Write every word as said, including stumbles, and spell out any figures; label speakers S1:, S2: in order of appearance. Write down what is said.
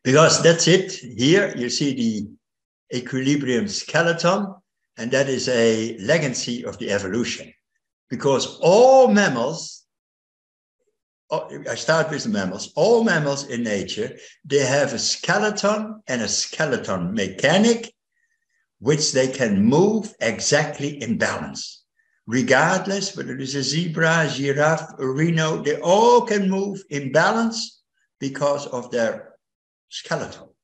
S1: Because that's it. Here you see the equilibrium skeleton, and that is a legacy of the evolution. Because all mammals, I start with the mammals, all mammals in nature, they have a skeleton and a skeleton mechanic, which they can move exactly in balance. Regardless whether it is a zebra, a giraffe, a rhino, they all can move in balance because of their skeleton.